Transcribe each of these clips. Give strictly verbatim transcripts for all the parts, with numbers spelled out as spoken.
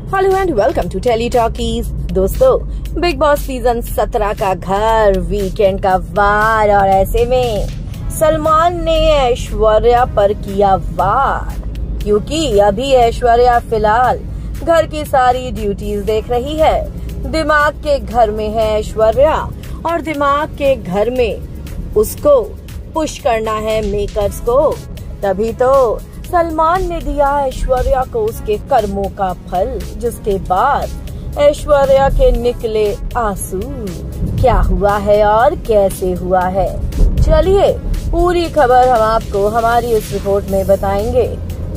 Hello and welcome to Tele Talkies. दोस्तों, Bigg Boss season सत्रह का घर, वीकेंड का वार और ऐसे में सलमान ने ऐश्वर्या पर किया वार, क्योंकि अभी ऐश्वर्या फिलहाल घर की सारी ड्यूटीज देख रही है। दिमाग के घर में है ऐश्वर्या और दिमाग के घर में उसको पुश करना है मेकर्स को। तभी तो सलमान ने दिया ऐश्वर्या को उसके कर्मों का फल, जिसके बाद ऐश्वर्या के निकले आंसू। क्या हुआ है और कैसे हुआ है, चलिए पूरी खबर हम आपको हमारी इस रिपोर्ट में बताएंगे।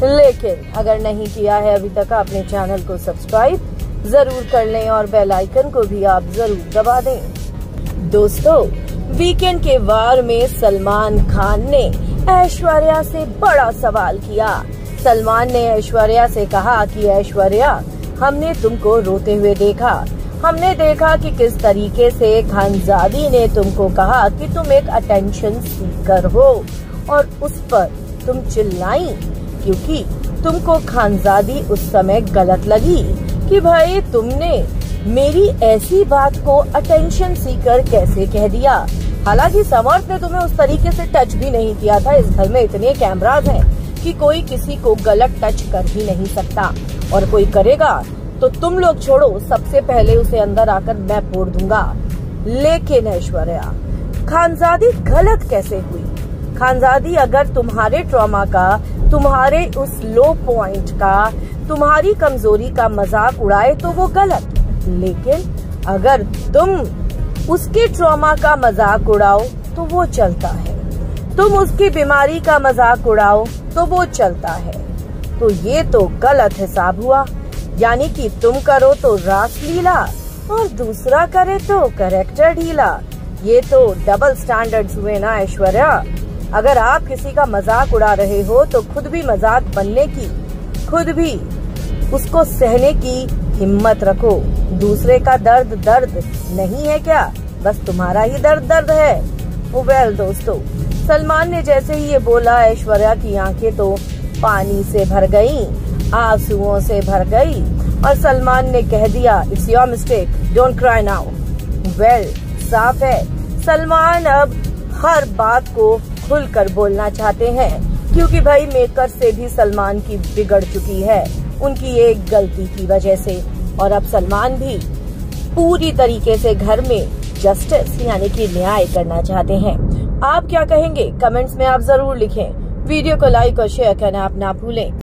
लेकिन अगर नहीं किया है अभी तक अपने चैनल को सब्सक्राइब जरूर कर लें और बेल आइकन को भी आप जरूर दबा दें। दोस्तों, वीकेंड के वार में सलमान खान ने ऐश्वर्या से बड़ा सवाल किया। सलमान ने ऐश्वर्या से कहा कि ऐश्वर्या, हमने तुमको रोते हुए देखा, हमने देखा कि किस तरीके से खानजादी ने तुमको कहा कि तुम एक अटेंशन सीकर हो और उस पर तुम चिल्लाई, क्योंकि तुमको खानजादी उस समय गलत लगी कि भाई तुमने मेरी ऐसी बात को अटेंशन सीकर कैसे कह दिया। हालांकि समर्थ ने तुम्हें उस तरीके से टच भी नहीं किया था। इस घर में इतने कैमरास हैं कि कोई किसी को गलत टच कर ही नहीं सकता, और कोई करेगा तो तुम लोग छोड़ो, सबसे पहले उसे अंदर आकर मैं फोड़ दूंगा। लेकिन ऐश्वर्या, खानजादी गलत कैसे हुई? खानजादी अगर तुम्हारे ट्रॉमा का, तुम्हारे उस लो पॉइंट का, तुम्हारी कमजोरी का मजाक उड़ाए तो वो गलत, लेकिन अगर तुम उसके ट्रॉमा का मजाक उड़ाओ तो वो चलता है, तुम उसकी बीमारी का मजाक उड़ाओ तो वो चलता है। तो ये तो गलत हिसाब हुआ। यानी कि तुम करो तो रास लीला और दूसरा करे तो कैरेक्टर ढीला। ये तो डबल स्टैंडर्ड्स हुए ना ऐश्वर्या। अगर आप किसी का मजाक उड़ा रहे हो तो खुद भी मजाक बनने की, खुद भी उसको सहने की हिम्मत रखो। दूसरे का दर्द दर्द नहीं है क्या? बस तुम्हारा ही दर्द दर्द है। वेल दोस्तों, सलमान ने जैसे ही ये बोला, ऐश्वर्या की आंखें तो पानी से भर गईं, आंसुओं से भर गई, और सलमान ने कह दिया, it's your mistake, don't cry now. Well, साफ है सलमान अब हर बात को खुलकर बोलना चाहते हैं, क्योंकि भाई मेकर से भी सलमान की बिगड़ चुकी है उनकी एक गलती की वजह से। और अब सलमान भी पूरी तरीके से घर में जस्टिस यानी कि न्याय करना चाहते हैं। आप क्या कहेंगे? कमेंट्स में आप जरूर लिखें। वीडियो को लाइक और शेयर करना आप ना भूलें।